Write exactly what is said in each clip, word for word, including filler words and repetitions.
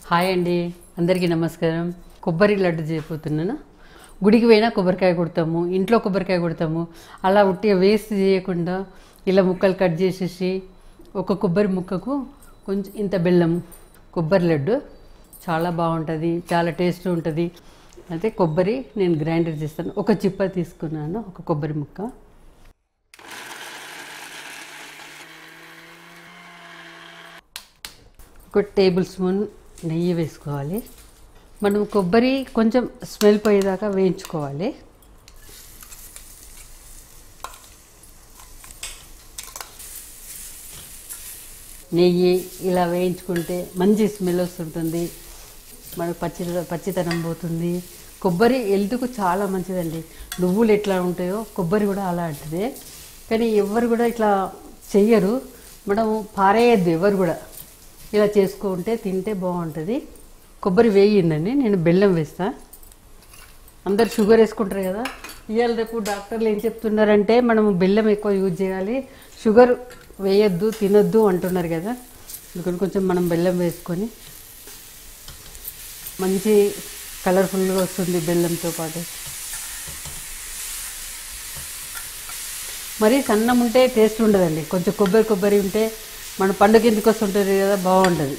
Hi అండి, అందరికీ నమస్కారం. కొబ్బరి లడ్డు చేయబోతున్నాను. గుడికి పోయినా కొబ్బరికాయ కొడతాము, ఇంట్లో కొబ్బరికాయ కొడతాము. అలా ఉట్టిగా వేస్ట్ చేయకుండా ఇలా ముక్కలు కట్ చేసేసి ఒక కొబ్బరి ముక్కకు కొంచెం ఇంత బెల్లం, కొబ్బరి లడ్డు చాలా బాగుంటుంది, చాలా టేస్ట్ ఉంటుంది. అయితే కొబ్బరి నేను గ్రైండర్ చేస్తాను. ఒక చిప్ప తీసుకున్నాను, ఒక కొబ్బరి ముక్క. ఒక టేబుల్ స్పూన్ నెయ్యి వేసుకోవాలి. మనం కొబ్బరి కొంచెం స్మెల్ పోయేదాకా వేయించుకోవాలి. నెయ్యి ఇలా వేయించుకుంటే మంచి స్మెల్ వస్తుంటుంది, మనకు పచ్చి పచ్చితనం పోతుంది. కొబ్బరి హెల్త్కు చాలా మంచిదండి. నువ్వులు ఎట్లా ఉంటాయో కొబ్బరి కూడా అలాంటిదే. కానీ ఎవరు కూడా ఇట్లా చెయ్యరు, మనము పారేయద్దు ఎవరు కూడా. ఇలా చేసుకుంటే తింటే బాగుంటుంది. కొబ్బరి వేయిందండి, నేను బెల్లం వేస్తా. అందరు షుగర్ వేసుకుంటారు కదా. ఇవాళ రేపు డాక్టర్లు ఏం చెప్తున్నారంటే మనము బెల్లం ఎక్కువ యూజ్ చేయాలి, షుగర్ వేయొద్దు, తినొద్దు అంటున్నారు కదా. అందుకని కొంచెం మనం బెల్లం వేసుకొని మంచి కలర్ఫుల్గా వస్తుంది బెల్లంతో పాటు. మరి సన్నం ఉంటే టేస్ట్ ఉండదండి, కొంచెం కొబ్బరి కొబ్బరి ఉంటే మన పండుగ ఎందుకు వస్తుంటుంది కదా, బాగుంటుంది.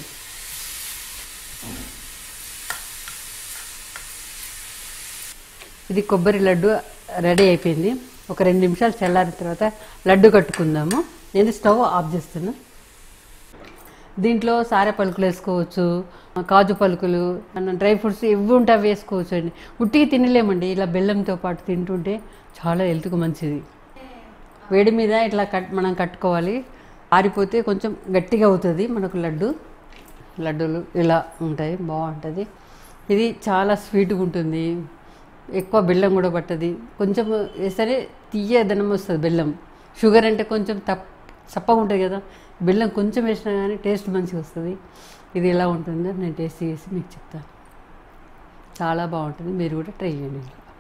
ఇది కొబ్బరి లడ్డు రెడీ అయిపోయింది. ఒక రెండు నిమిషాలు చల్లారిన తర్వాత లడ్డు కట్టుకుందాము. నేను స్టవ్ ఆఫ్ చేస్తాను. దీంట్లో సారె పలుకులు వేసుకోవచ్చు, కాజు పలుకులు, డ్రై ఫ్రూట్స్ ఇవి ఉంటే అవి వేసుకోవచ్చు అండి. ఉట్టికి తినలేమండి, ఇలా బెల్లంతో పాటు తింటుంటే చాలా హెల్త్కు మంచిది. వేడి మీద ఇట్లా కట్ మనం కట్టుకోవాలి. ఆరిపోతే కొంచెం గట్టిగా అవుతుంది మనకు లడ్డు. లడ్డూలు ఇలా ఉంటాయి, బాగుంటుంది. ఇది చాలా స్వీట్గా ఉంటుంది, ఎక్కువ బెల్లం కూడా పట్టది. కొంచెం వేస్తేనే తీయదనం వస్తుంది బెల్లం. షుగర్ అంటే కొంచెం తప్ప చప్పగా ఉంటుంది కదా, బెల్లం కొంచెం వేసినా కానీ టేస్ట్ మంచిగా వస్తుంది. ఇది ఎలా ఉంటుందో నేను టేస్ట్ చేసి మీకు చెప్తాను. చాలా బాగుంటుంది, మీరు కూడా ట్రై చేయండి.